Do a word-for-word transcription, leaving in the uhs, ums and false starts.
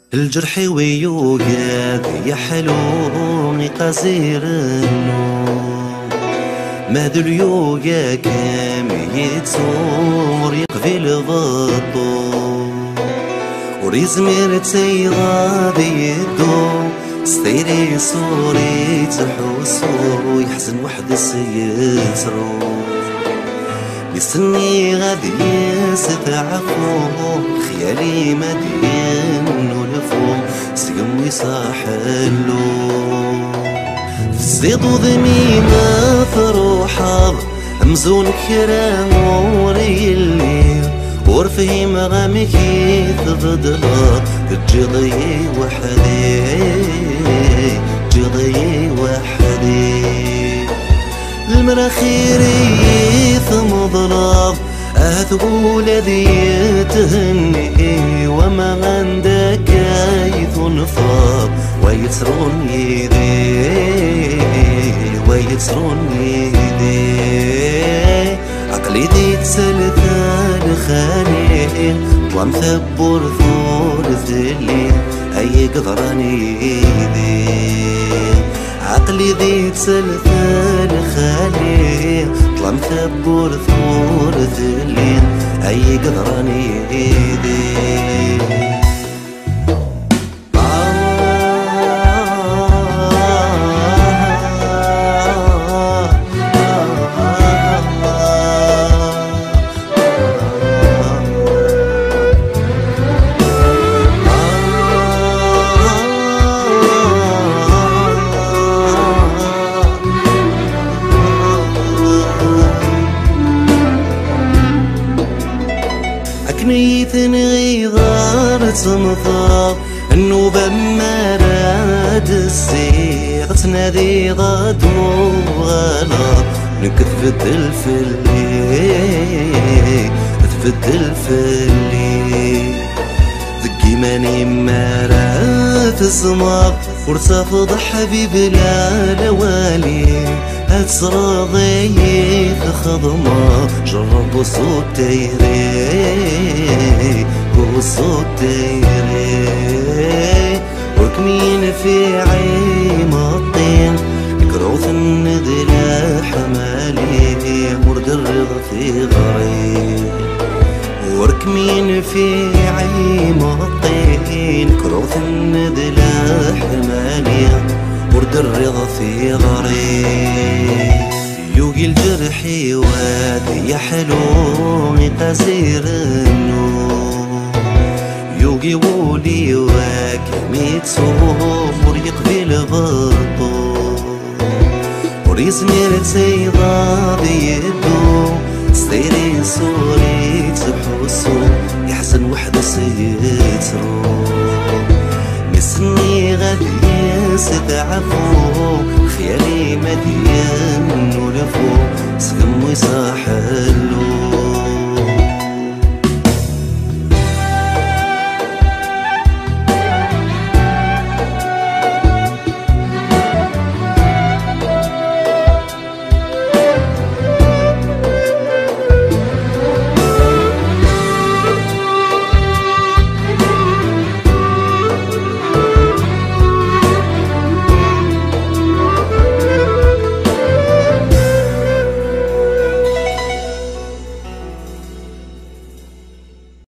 الجرح ويوقاد يا حلوني قصير النوم مهد اليوقا كام يتسور يقفل بطو وريزمير تيغاد يدو ستيري صوري تحوسو يحزن وحد سيسرو يستني غادي يستعفو خيالي مدين ولفو سقم ويصاحلو في الزيض وضميمة فروحة أمزون كرام وريلي ورفهم غامكي تضدلا تجضي وحدي جضي وحدي المراخيري ثم ضلاب أهتقول ذي تهني وما عندك يثنفاب ويترون يدي ويترون يدي عقلي ذي تسلثان خاني ومثبر ثور ذلي أي قدراني يدي عقلي ذي تسلثل خالي طلع مثبور ثور ذلين أي قدراني إيدي نيثن غيظار تمطر النوبة مراد السيغ تنادي غدو غلا نكثفت الفلي تفت الفلي ذكي ماني مراد السمر ورتفض حبيب لا لوالي هتصرغي في خضمة جرب صوت تيري وصوت تيري وكمين في عيم الطين كروث النذلة حمالي مرد الرضا في غريب وركمين في عيم الطين كروث النذلة حمالي ورد الرضا في غريب يوقي الجرحي وادي يا حلوني قصير النوم يوقي ولي واكميت صور يقبل بطو وريزمير تيضاد يدو ستيري صوري تحوسو يحسن وحدة سيترو مسني غادي يستعفو خيالي مدين ولفو سقم ويصاحلو